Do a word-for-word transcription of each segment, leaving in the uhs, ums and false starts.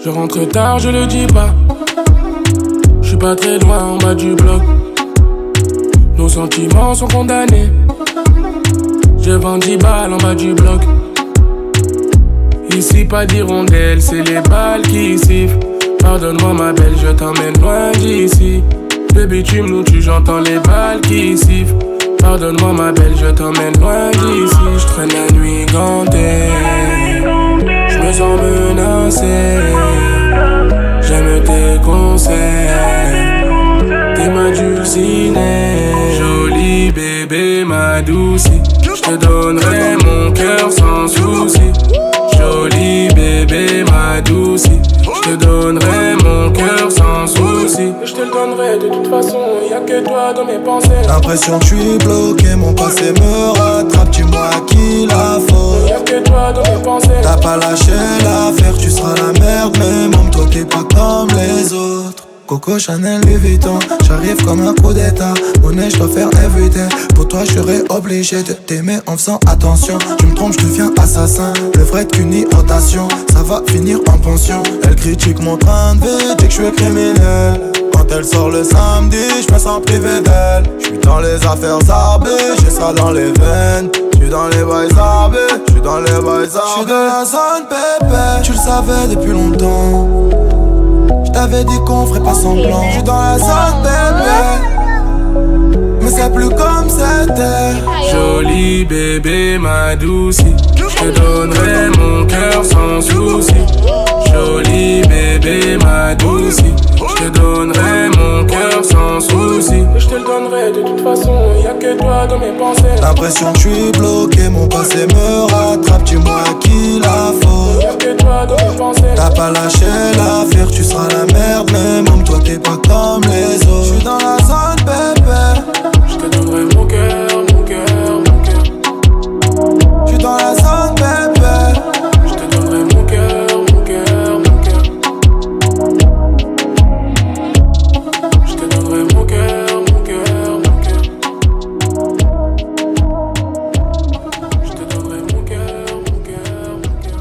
Je rentre tard, je le dis pas. Je suis pas très loin en bas du bloc. Nos sentiments sont condamnés. Je vends dix balles en bas du bloc. Ici pas d'hirondelle, c'est les balles qui sifflent. Pardonne-moi ma belle, je t'emmène loin d'ici. Le bitume nous tue, j'entends les balles qui sifflent. Pardonne-moi ma belle, je t'emmène loin d'ici. Je traîne la nuit gantée. Je me sens menacé. J'aime tes conseils. T'es ma dulcinée. Joli bébé, ma douce. Je te donnerai mon cœur sans souci. Joli bébé, ma douce. Je te donnerai mon cœur sans souci. Je te le donnerai de toute façon, y'a que toi dans mes pensées. L'impression que je suis bloqué, mon passé me rattrape. Dis-moi à qui la faute. Y'a que toi dans mes pensées. T'as pas lâché l'affaire, tu seras la merde. Mais même toi t'es pas comme les autres. Coco, Chanel, Louis Vuitton, j'arrive comme un coup d'état. Monnaie, je dois faire everyday. Pour toi, je serai obligé de t'aimer en faisant attention. Tu me trompes, je deviens assassin. Le vrai qu'une irritation, ça va finir en pension. Elle critique mon train de vie, dit que je suis criminel. Quand elle sort le samedi, je me sens privé d'elle. Je suis dans les affaires arbées, j'ai ça dans les veines. Je suis dans les bails arbés, je suis dans les bails arbés. Je suis dans la zone pépé, tu le savais depuis longtemps. J't'avais dit qu'on ferait pas semblant. J'suis dans la zone bébé, mais c'est plus comme c'était. Joli bébé, ma douce. Je te donnerai mon cœur sans souci. Joli bébé, ma douce. Je te donnerai mon cœur sans souci. Je te le donnerai de toute façon, y'a que toi dans mes pensées. L'impression que je suis bloqué, mon passé me rattrape. Dis-moi à qui la faute. Y'a que toi dans mes pensées. T'as pas lâché l'affaire, tu seras la merde. Mais même toi t'es pas comme les autres. J'suis dans la zone bébé. Je te donnerai mon cœur, mon cœur, mon cœur. J'suis dans la zone bébé. Je te donnerai mon cœur, mon cœur, mon cœur. Je te donnerai mon cœur, mon cœur, mon cœur. Je te donnerai mon cœur, mon cœur, mon cœur.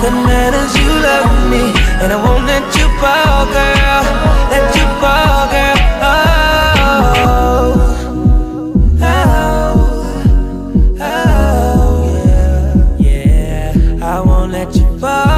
that matters, you love me, and I won't let you fall, girl. Let you fall, girl. Oh, oh, oh, yeah, yeah. I won't let you fall.